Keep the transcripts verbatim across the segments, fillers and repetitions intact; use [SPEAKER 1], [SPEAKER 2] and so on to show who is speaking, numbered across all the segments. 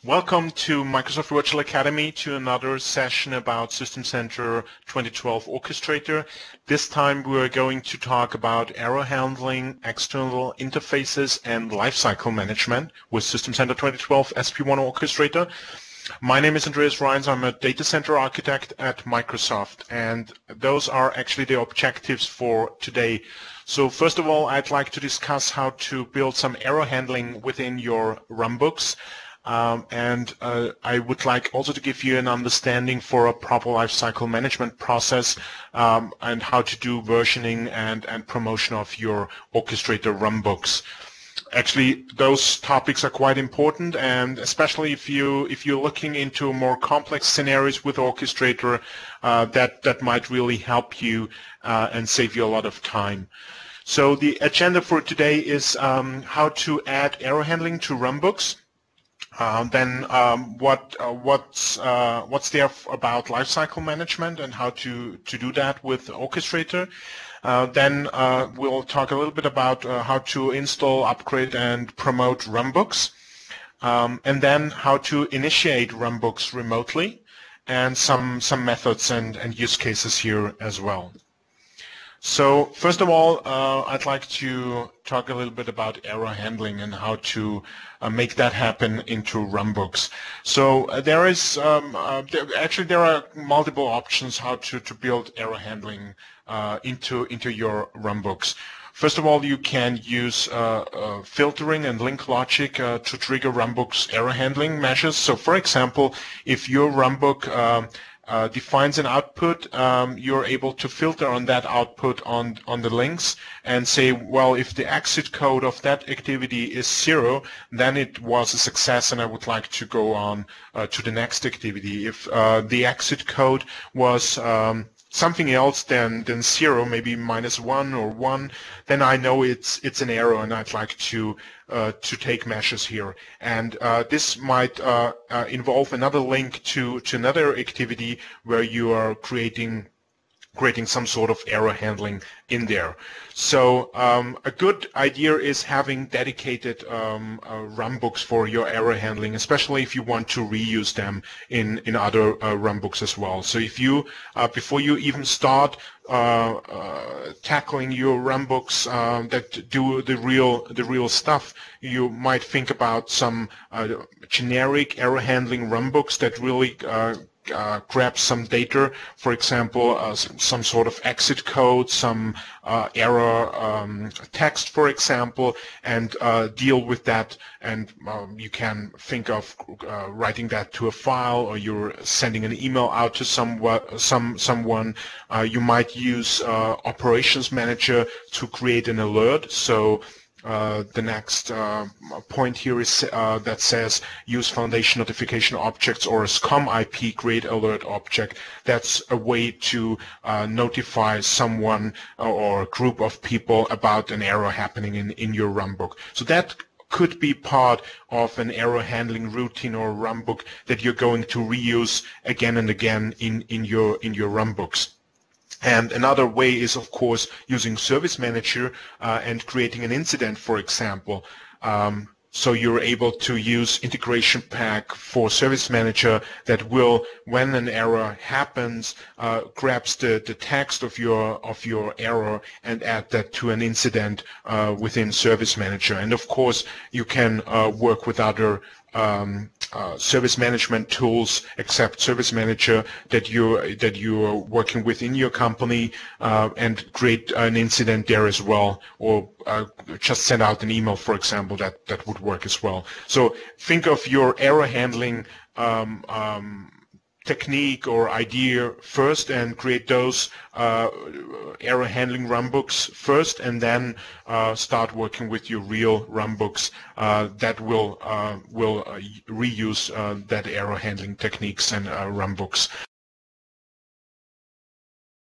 [SPEAKER 1] Welcome to Microsoft Virtual Academy, to another session about System Center twenty twelve Orchestrator. This time we're going to talk about error handling, external interfaces, and lifecycle management with System Center twenty twelve S P one Orchestrator. My name is Andreas Reins. I'm a data center architect at Microsoft, and those are actually the objectives for today. So first of all, I'd like to discuss how to build some error handling within your runbooks. Um, and uh, I would like also to give you an understanding for a proper lifecycle management process um, and how to do versioning and, and promotion of your Orchestrator runbooks. Actually, those topics are quite important, and especially if you if you're looking into more complex scenarios with Orchestrator, uh, that that might really help you uh, and save you a lot of time. So the agenda for today is um, how to add error handling to runbooks. Uh, then um, what uh, what's uh, what's there about lifecycle management and how to to do that with Orchestrator. Uh, then uh, we'll talk a little bit about uh, how to install, upgrade, and promote runbooks, um, and then how to initiate runbooks remotely, and some some methods and and use cases here as well. So first of all, uh, I'd like to talk a little bit about error handling and how to uh, make that happen into runbooks. So uh, there is um, uh, there, actually there are multiple options how to to build error handling uh, into into your runbooks. First of all, you can use uh, uh, filtering and link logic uh, to trigger runbooks error handling measures. So for example, if your runbook um, Uh, defines an output, um, you're able to filter on that output on on the links and say, well, if the exit code of that activity is zero, then it was a success and I would like to go on uh, to the next activity. If uh, the exit code was um, something else than than zero, maybe minus one or one, then I know it's it's an error and I'd like to uh, to take measures here. And uh, this might uh, uh, involve another link to to another activity where you are creating creating some sort of error handling in there. So um, a good idea is having dedicated um, uh, runbooks for your error handling, especially if you want to reuse them in in other uh, runbooks as well. So if you uh, before you even start uh, uh, tackling your runbooks uh, that do the real the real stuff, you might think about some uh, generic error handling runbooks that really uh, Uh, grab some data, for example, uh, some, some sort of exit code, some uh, error um, text, for example, and uh, deal with that. And um, you can think of uh, writing that to a file, or you're sending an email out to some, some, someone. Uh, you might use uh, Operations Manager to create an alert. So Uh, the next uh, point here is uh, that says use foundation notification objects or a S C O M I P create alert object. That's a way to uh, notify someone or a group of people about an error happening in, in your runbook. So that could be part of an error handling routine or runbook that you're going to reuse again and again in, in your in your runbooks. And another way is, of course, using Service Manager uh, and creating an incident, for example. Um, so you're able to use Integration Pack for Service Manager that will, when an error happens, uh, grabs the, the text of your of your error and add that to an incident uh, within Service Manager. And of course, you can uh, work with other Um, uh, service management tools except Service Manager that you that you are working with in your company uh, and create an incident there as well, or uh, just send out an email, for example. That that would work as well. So think of your error handling um, um, technique or idea first and create those uh, error handling runbooks first, and then uh, start working with your real runbooks uh, that will uh, will uh, reuse uh, that error handling techniques and uh, runbooks.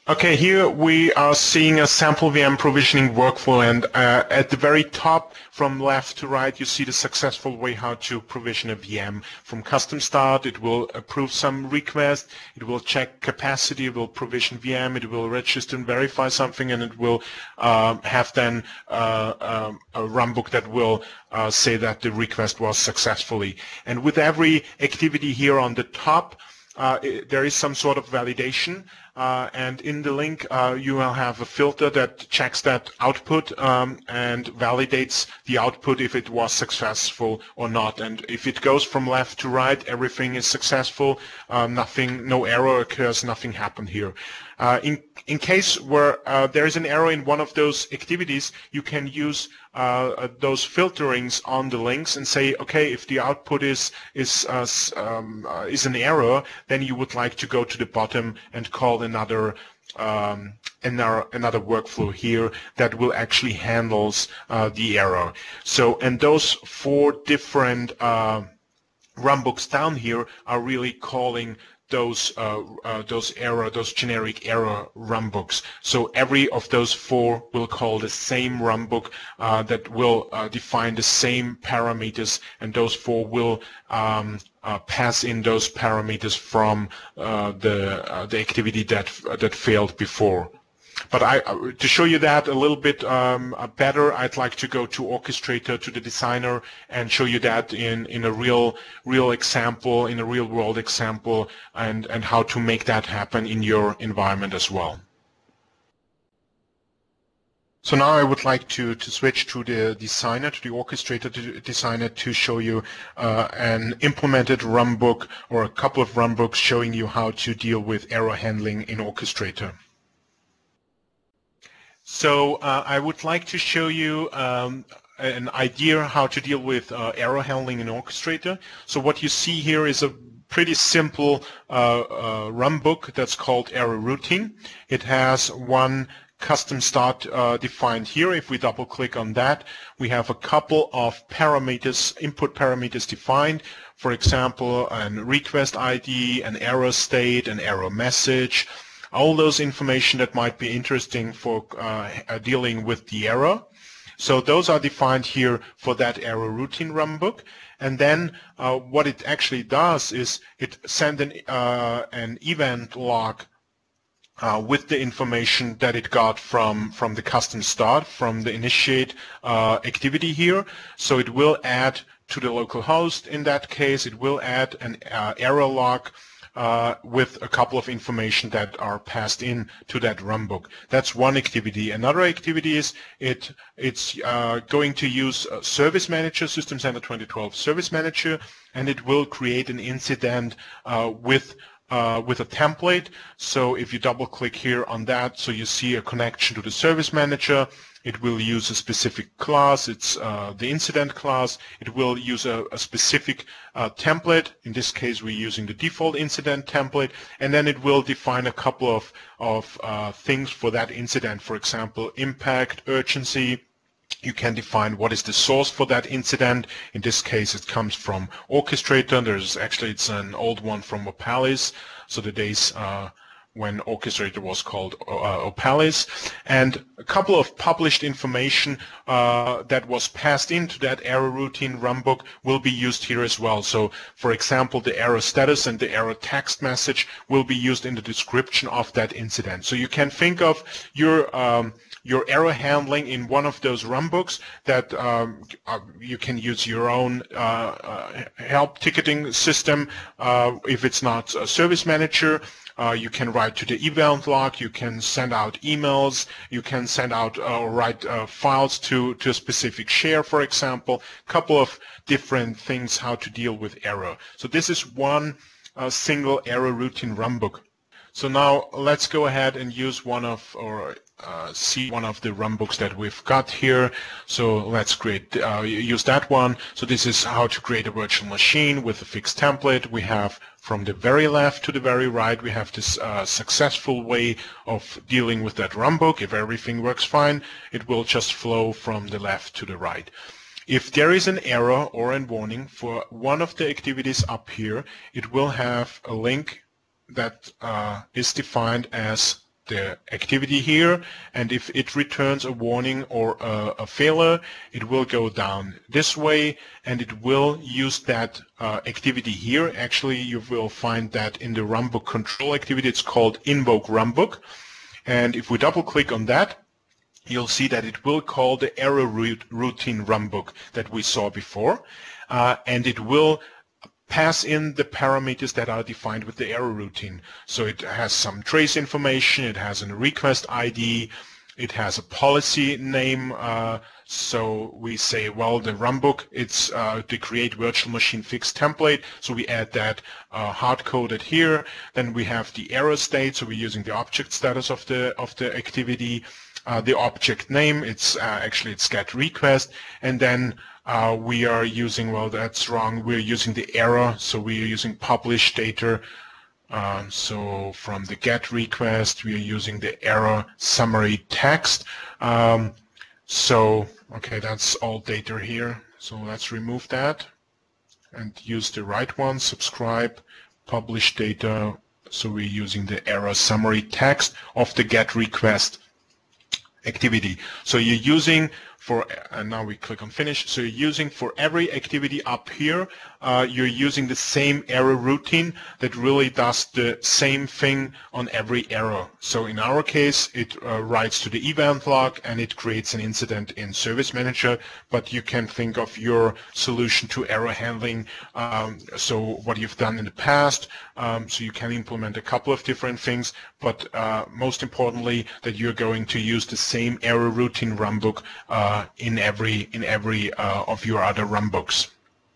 [SPEAKER 1] Okay, here we are seeing a sample V M provisioning workflow, and uh, at the very top from left to right you see the successful way how to provision a V M. From custom start it will approve some request, it will check capacity, it will provision V M, it will register and verify something, and it will uh, have then uh, um, a runbook that will uh, say that the request was successfully. And with every activity here on the top uh, it, there is some sort of validation. Uh, and in the link uh, you will have a filter that checks that output um, and validates the output if it was successful or not. And if it goes from left to right, everything is successful, uh, nothing, no error occurs, nothing happened here. Uh, in, in case where uh, there is an error in one of those activities, you can use uh, those filterings on the links and say, okay, if the output is is uh, um, uh, is an error, then you would like to go to the bottom and call another um, another another workflow here that will actually handles uh, the error. So, and those four different uh, runbooks down here are really calling those uh, uh, those error, those generic error runbooks. So every of those four will call the same runbook uh, that will uh, define the same parameters, and those four will um, uh, pass in those parameters from uh, the uh, the activity that that failed before. But I, to show you that a little bit um, better, I'd like to go to Orchestrator, to the designer, and show you that in, in a real real example, in a real world example, and, and how to make that happen in your environment as well. So now I would like to, to switch to the designer, to the Orchestrator to designer, to show you uh, an implemented runbook or a couple of runbooks showing you how to deal with error handling in Orchestrator. So uh, I would like to show you um, an idea how to deal with uh, error handling in Orchestrator. So what you see here is a pretty simple uh, uh, runbook that's called error routine. It has one custom start uh, defined here. If we double click on that, we have a couple of parameters, input parameters defined. For example, an request I D, an error state, an error message, all those information that might be interesting for uh, dealing with the error. So those are defined here for that error routine runbook. And then uh, what it actually does is it sends an, uh, an event log uh, with the information that it got from, from the custom start, from the initiate uh, activity here. So it will add to the local host. In that case, it will add an uh, error log Uh, with a couple of information that are passed in to that runbook. That's one activity. Another activity is it it's uh, going to use a Service Manager, System Center twenty twelve Service Manager, and it will create an incident uh, with Uh, with a template. So if you double click here on that, so you see a connection to the Service Manager. It will use a specific class. It's uh, the incident class. It will use a, a specific uh, template. In this case, we're using the default incident template, and then it will define a couple of, of uh, things for that incident. For example, impact, urgency. You can define what is the source for that incident. In this case, it comes from Orchestrator. There's actually, it's an old one from Opalis, so the days uh, when Orchestrator was called uh, Opalis. And a couple of published information uh, that was passed into that error routine runbook will be used here as well. So, for example, the error status and the error text message will be used in the description of that incident. So you can think of your um, your error handling in one of those runbooks that um, uh, you can use your own uh, uh, help ticketing system. Uh, if it's not a Service Manager, uh, you can write to the event log, you can send out emails, you can send out uh, or write uh, files to, to a specific share, for example, a couple of different things how to deal with error. So this is one uh, single error routine runbook. So now let's go ahead and use one of, or uh, see one of the runbooks that we've got here. So let's create, uh, use that one. So this is how to create a virtual machine with a fixed template. We have from the very left to the very right, we have this uh, successful way of dealing with that runbook. If everything works fine, it will just flow from the left to the right. If there is an error or a warning for one of the activities up here, it will have a link that uh, is defined as the activity here, and if it returns a warning or a, a failure, it will go down this way, and it will use that uh, activity here. Actually, you will find that in the runbook control activity. It's called invoke runbook, and if we double click on that, you'll see that it will call the error routine runbook that we saw before, uh, and it will pass in the parameters that are defined with the error routine. So it has some trace information, it has a request I D, it has a policy name. Uh, so we say, well, the runbook, it's uh, to create virtual machine fix template. So we add that uh, hard-coded here. Then we have the error state. So we're using the object status of the of the activity. Uh, the object name, it's uh, actually it's get request, and then uh, we are using, well, that's wrong, we're using the error, so we're using publish data. Uh, so from the get request, we are using the error summary text. Um, so, okay, that's all data here. So let's remove that and use the right one, subscribe, publish data. So we're using the error summary text of the get request activity. So you're using for, and now we click on finish, so you're using for every activity up here, uh, you're using the same error routine that really does the same thing on every error. So in our case, it uh, writes to the event log and it creates an incident in Service Manager, but you can think of your solution to error handling, um, so what you've done in the past, um, so you can implement a couple of different things, but uh, most importantly, that you're going to use the same error routine runbook uh, in every in every uh, of your other runbooks.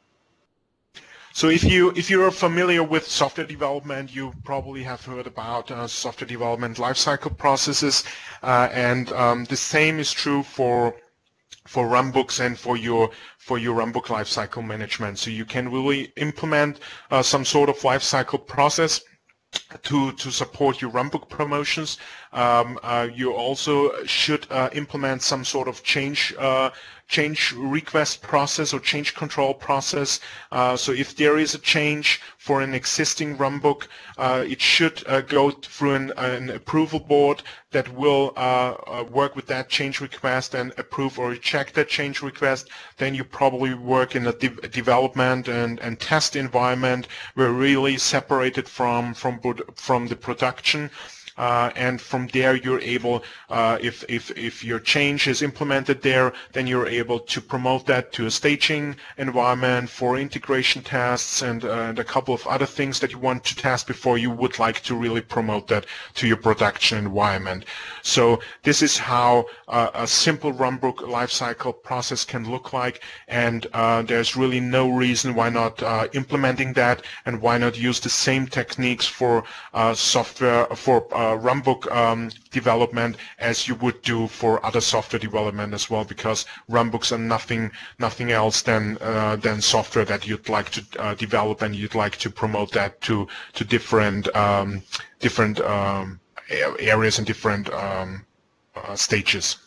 [SPEAKER 1] So if you if you're familiar with software development, you probably have heard about uh, software development lifecycle processes, uh, and um, the same is true for for runbooks and for your for your runbook lifecycle management. So you can really implement uh, some sort of lifecycle process to to support your runbook promotions. Um, uh, you also should uh, implement some sort of change uh, change request process or change control process. Uh, so if there is a change for an existing runbook, uh, it should uh, go through an, an approval board that will uh, uh, work with that change request and approve or reject that change request. Then you probably work in a de development and, and test environment where really separated from from from the production. Uh, and from there you're able, uh, if, if, if your change is implemented there, then you're able to promote that to a staging environment for integration tests and, uh, and a couple of other things that you want to test before you would like to really promote that to your production environment. So this is how uh, a simple runbook lifecycle process can look like, and uh, there's really no reason why not uh, implementing that, and why not use the same techniques for uh, software, for uh, Uh, runbook um, development as you would do for other software development as well, because runbooks are nothing nothing else than uh, than software that you'd like to uh, develop, and you'd like to promote that to to different um, different um, areas and different um, uh, stages.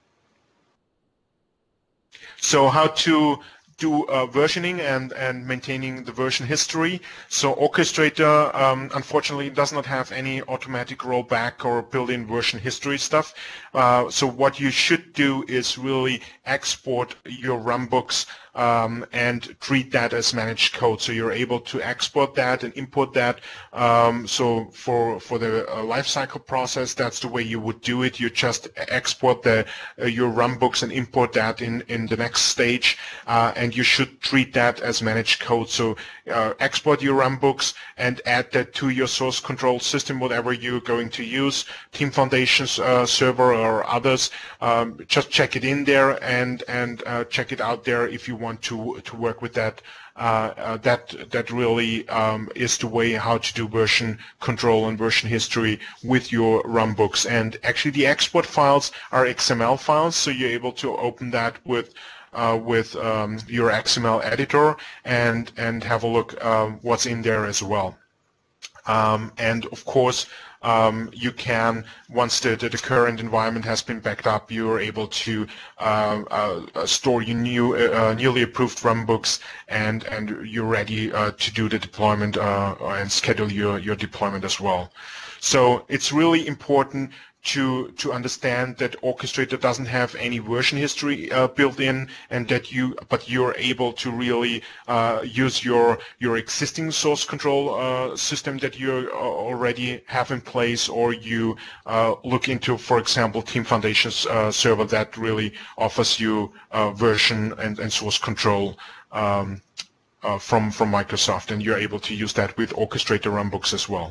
[SPEAKER 1] So how to do uh, versioning and, and maintaining the version history. So Orchestrator um, unfortunately does not have any automatic rollback or built-in version history stuff. Uh, so what you should do is really export your runbooks um, and treat that as managed code. So you're able to export that and import that. Um, so for for the uh, lifecycle process, that's the way you would do it. You just export the uh, your runbooks and import that in in the next stage, uh, and you should treat that as managed code. So uh, export your runbooks and add that to your source control system, whatever you're going to use, Team Foundation's uh, server or others. Um, just check it in there and and uh, check it out there if you want to to work with that. Uh, uh, that that really um, is the way how to do version control and version history with your runbooks. And actually, the export files are X M L files, so you're able to open that with uh, with um, your X M L editor and and have a look uh, what's in there as well. Um, and of course, um, you can, once the, the, the current environment has been backed up, you are able to uh, uh, store your new, uh, newly approved runbooks, and, and you're ready uh, to do the deployment uh, and schedule your, your deployment as well. So it's really important to to understand that Orchestrator doesn't have any version history uh, built in, and that you but you're able to really uh, use your your existing source control uh, system that you already have in place, or you uh, look into, for example, Team Foundation's uh, server that really offers you uh, version and, and source control um, uh, from from Microsoft, and you're able to use that with Orchestrator runbooks as well.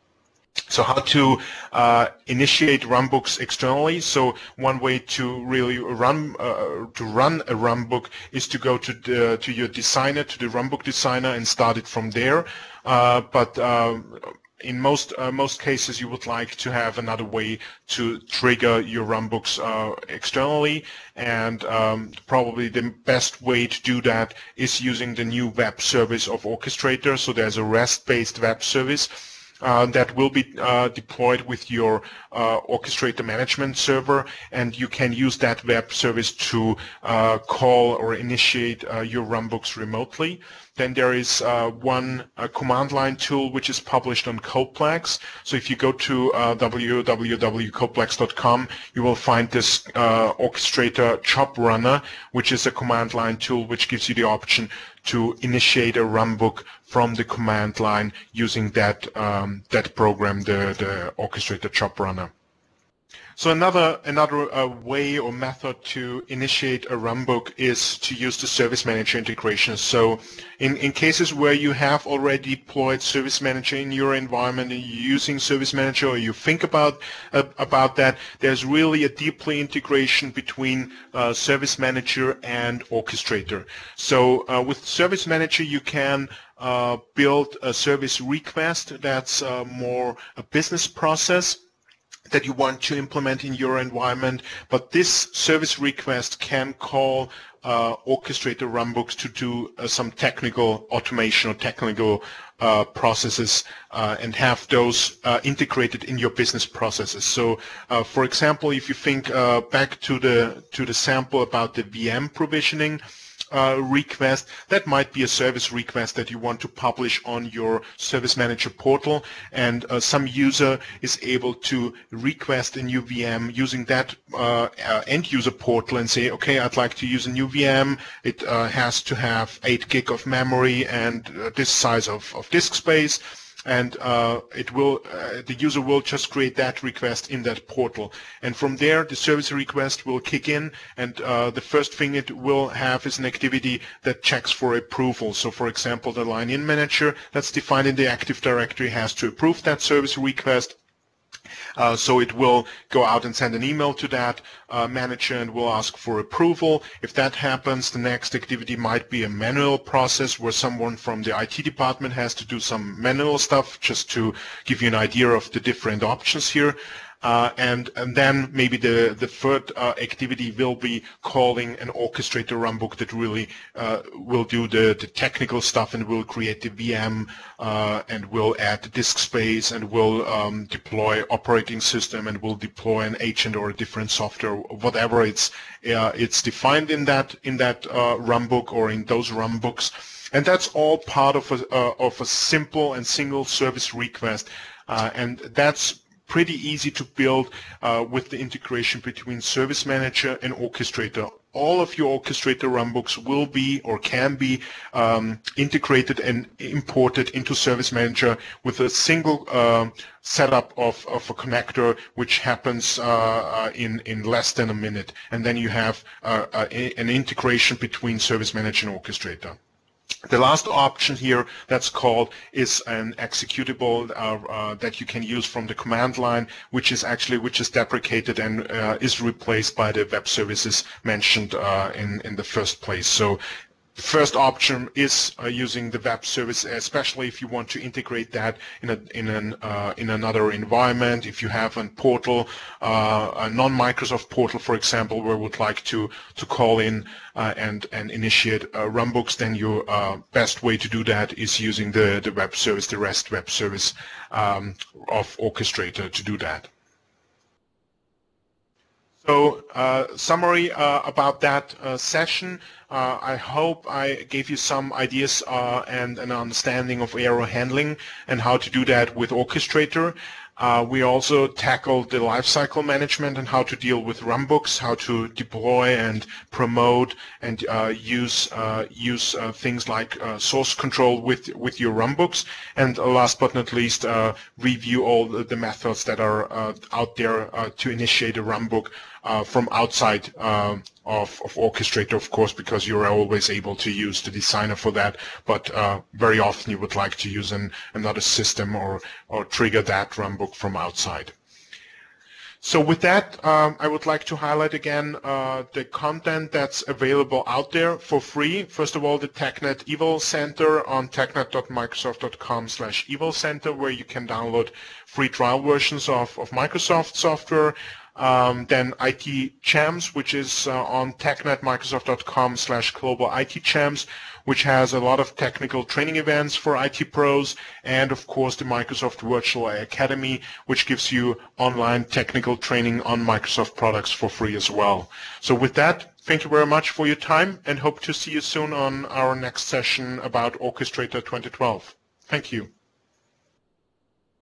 [SPEAKER 1] So how to uh, initiate runbooks externally? So one way to really run uh, to run a runbook is to go to the, to your designer, to the runbook designer, and start it from there. Uh, but uh, in most uh, most cases, you would like to have another way to trigger your runbooks uh, externally, and um, probably the best way to do that is using the new web service of Orchestrator. So there's a REST-based web service Uh, that will be uh, deployed with your uh, Orchestrator management server, and you can use that web service to uh, call or initiate uh, your runbooks remotely. Then there is uh, one uh, command line tool which is published on Codeplex. So if you go to uh, w w w dot codeplex dot com, you will find this uh, Orchestrator job runner, which is a command line tool which gives you the option to initiate a runbook from the command line using that um, that program, the the Orchestrator job runner. So another another uh, way or method to initiate a runbook is to use the Service Manager integration. So in, in cases where you have already deployed Service Manager in your environment and you're using Service Manager, or you think about uh, about that, there's really a deeply integration between uh, Service Manager and Orchestrator. So uh, with Service Manager you can uh, build a service request that's uh, more a business process that you want to implement in your environment, but this service request can call uh, Orchestrator runbooks to do uh, some technical automation or technical uh, processes uh, and have those uh, integrated in your business processes. So, uh, for example, if you think uh, back to the to the sample about the V M provisioning Uh, request, that might be a service request that you want to publish on your Service Manager portal, and uh, some user is able to request a new V M using that uh, uh, end user portal and say, okay, I'd like to use a new V M. It uh, has to have eight gig of memory and uh, this size of, of disk space. And uh, it will, uh, the user will just create that request in that portal, and from there the service request will kick in, and uh, the first thing it will have is an activity that checks for approval. So, for example, the line-in manager that's defined in the Active Directory has to approve that service request. Uh, so it will go out and send an email to that uh, manager and will ask for approval. If that happens, the next activity might be a manual process where someone from the I T department has to do some manual stuff, just to give you an idea of the different options here. Uh, and, and then maybe the, the third uh, activity will be calling an Orchestrator runbook that really uh, will do the, the technical stuff and will create the V M uh, and will add the disk space and will um, deploy operating system and will deploy an agent or a different software, whatever it's uh, it's defined in that in that uh, runbook or in those runbooks. And that's all part of a, uh, of a simple and single service request, uh, and that's pretty easy to build uh, with the integration between Service Manager and Orchestrator. All of your Orchestrator runbooks will be or can be um, integrated and imported into Service Manager with a single uh, setup of, of a connector, which happens uh, in, in less than a minute. And then you have uh, a, an integration between Service Manager and Orchestrator. The last option here that's called is an executable uh, uh, that you can use from the command line, which is actually which is deprecated and uh, is replaced by the web services mentioned uh, in in the first place. So the first option is uh, using the web service, especially if you want to integrate that in a in an uh, in another environment. If you have a portal, uh, a non-Microsoft portal, for example, where you would like to to call in uh, and and initiate uh, runbooks, then your uh, best way to do that is using the the web service, the REST web service um, of Orchestrator to do that. So, uh, summary uh, about that uh, session. Uh, I hope I gave you some ideas uh, and an understanding of error handling and how to do that with Orchestrator. Uh, we also tackled the lifecycle management and how to deal with runbooks, how to deploy and promote and uh, use uh, use uh, things like uh, source control with with your runbooks. And uh, last but not least, uh, review all the, the methods that are uh, out there uh, to initiate a runbook uh, from outside uh, of, of Orchestrator, of course, because you're always able to use the designer for that. But uh, very often you would like to use an, another system or or trigger that runbook from outside. So with that, um, I would like to highlight again uh, the content that's available out there for free. First of all, the TechNet Eval Center on technet dot microsoft dot com slash eval center, where you can download free trial versions of, of Microsoft software. Um, then I T Champs, which is uh, on technet microsoft dot com slash global I T Champs, which has a lot of technical training events for I T pros, and of course the Microsoft Virtual Academy, which gives you online technical training on Microsoft products for free as well. So with that, thank you very much for your time, and hope to see you soon on our next session about Orchestrator twenty twelve. Thank you.